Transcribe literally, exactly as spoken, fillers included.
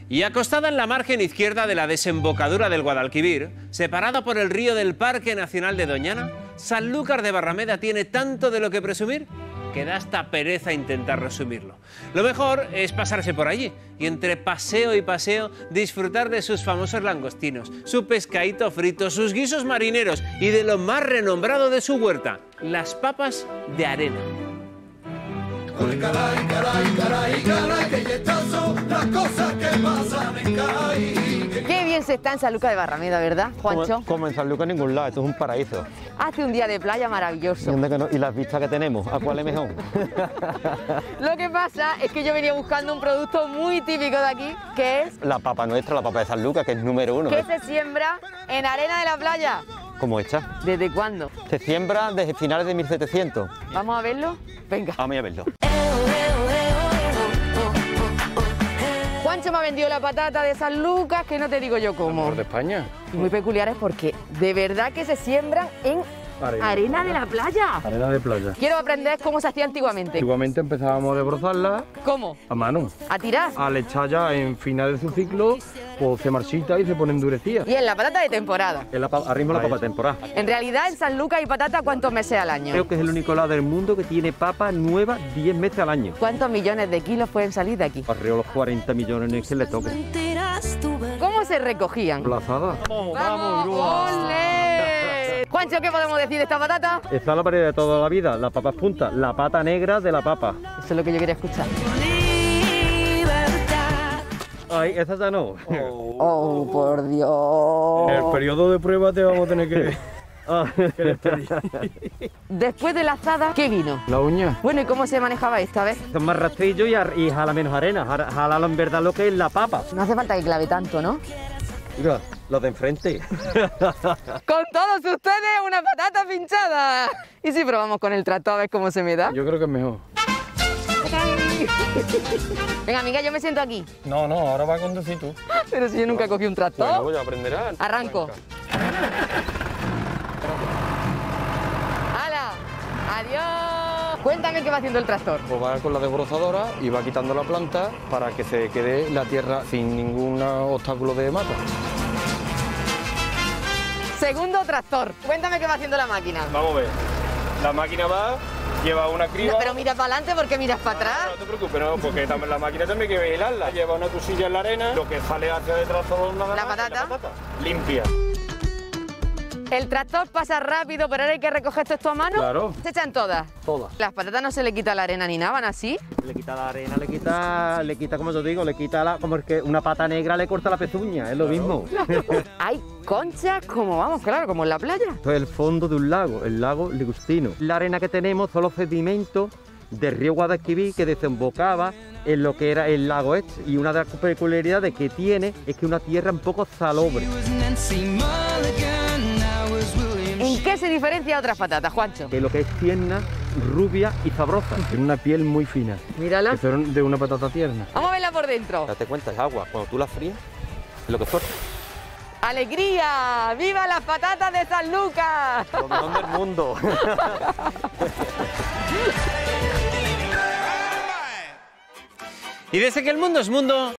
Y acostada en la margen izquierda de la desembocadura del Guadalquivir, separada por el río del Parque Nacional de Doñana, Sanlúcar de Barrameda tiene tanto de lo que presumir que da hasta pereza intentar resumirlo. Lo mejor es pasarse por allí y entre paseo y paseo disfrutar de sus famosos langostinos, su pescadito frito, sus guisos marineros y de lo más renombrado de su huerta, las papas de arena. Caray, caray, caray, caray, que yetazo, las cosas que pasan en Cádiz. Qué bien se está en Sanlúcar de Barrameda, ¿verdad, Juancho? Como, como en Sanlúcar en ningún lado, esto es un paraíso. Hace un día de playa maravilloso. ¿Y, dónde que no? ¿Y las vistas que tenemos? ¿A cuál es mejor? Lo que pasa es que yo venía buscando un producto muy típico de aquí, que es... La papa nuestra, la papa de Sanlúcar, que es número uno. Que se siembra en arena de la playa. ¿Cómo hecha? ¿Desde cuándo? Se siembra desde finales de mil setecientos. ¿Vamos a verlo? Venga. Vamos a verlo. Juancho me ha vendido la patata de Sanlúcar, que no te digo yo cómo. ¿De España? Y muy peculiares porque de verdad que se siembran en arena, arena de la playa. Arena de playa. Quiero aprender cómo se hacía antiguamente. Antiguamente empezábamos a desbrozarla. ¿Cómo? A mano. ¿A tirar? Al echar ya en final de su ciclo, pues se marchita y se pone endurecida. Y en la patata de temporada. Es la, ahora mismo la papa de temporada. En realidad en Sanlúcar hay patata ¿cuántos meses al año? Creo que es el único lado del mundo que tiene papa nueva diez meses al año. ¿Cuántos millones de kilos pueden salir de aquí? Arriba los cuarenta millones en el que le toque. ¿Cómo se recogían? Plazada. ¡Vamos, vamos! ¡Ole! Juancho, ¿qué podemos decir de esta patata? Está la pared de toda la vida, la papa punta, la pata negra de la papa. Eso es lo que yo quería escuchar. Ay, esa ya no. Oh, oh por Dios. En el periodo de prueba te vamos a tener que... Después de la azada, ¿qué vino? La uña. Bueno, ¿y cómo se manejaba esta vez? Son más rastrillos y, y jala menos arena. Jala, jala en verdad lo que es la papa. No hace falta que clave tanto, ¿no? Mira, los de enfrente. Con todos ustedes, una patata pinchada. ¿Y si probamos con el tractor a ver cómo se me da? Yo creo que es mejor. Venga, amiga, yo me siento aquí. No, no, ahora va a conducir tú. Pero si yo nunca cogí un tractor. Bueno, pues ya aprenderás. Arranco. ¡Hala! ¡Adiós! Cuéntame qué va haciendo el tractor. Pues va con la desbrozadora y va quitando la planta para que se quede la tierra sin ningún obstáculo de mata. Segundo tractor. Cuéntame qué va haciendo la máquina. Vamos a ver. La máquina va, lleva una criba... No, pero miras para adelante porque miras para atrás. No, no te preocupes, no, porque también la máquina también hay que vigilarla. Lleva una cosilla en la arena, lo que sale hacia detrás todo nada La más, patata. la patata. Limpia. El tractor pasa rápido, pero ahora hay que recoger todo esto a mano. Claro. Se echan todas. Todas. Las patatas no se le quita la arena ni nada, van así. Le quita la arena, le quita, le quita, como yo digo, le quita la, como es que una pata negra le corta la pezuña, es lo mismo. Hay conchas como, vamos, claro, como en la playa. Esto es el fondo de un lago, el lago Ligustino. La arena que tenemos son los sedimentos del río Guadalquivir que desembocaba en lo que era el lago este. Y una de las peculiaridades que tiene es que es una tierra un poco salobre. ¿En qué se diferencia a otras patatas, Juancho? Que lo que es tierna, rubia y sabrosa. Tiene una piel muy fina. Mírala. Que son de una patata tierna. Vamos a verla por dentro. Date cuenta, es agua. Cuando tú la frías, es lo que suelta. ¡Alegría! ¡Viva las patatas de Sanlúcar! Lo mejor del mundo. Y desde que el mundo es mundo,